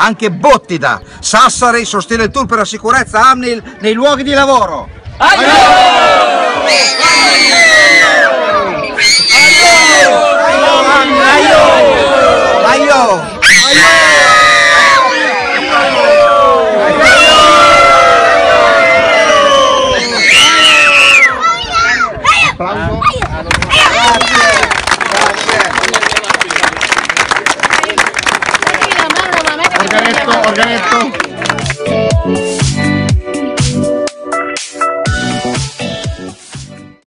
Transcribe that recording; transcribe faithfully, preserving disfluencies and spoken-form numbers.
anche Bottida. Sassari sostiene il tour per la sicurezza AMNIL nei luoghi di lavoro. Aio! Aio! Aio! Applauso. Grazie. Organetto, organetto.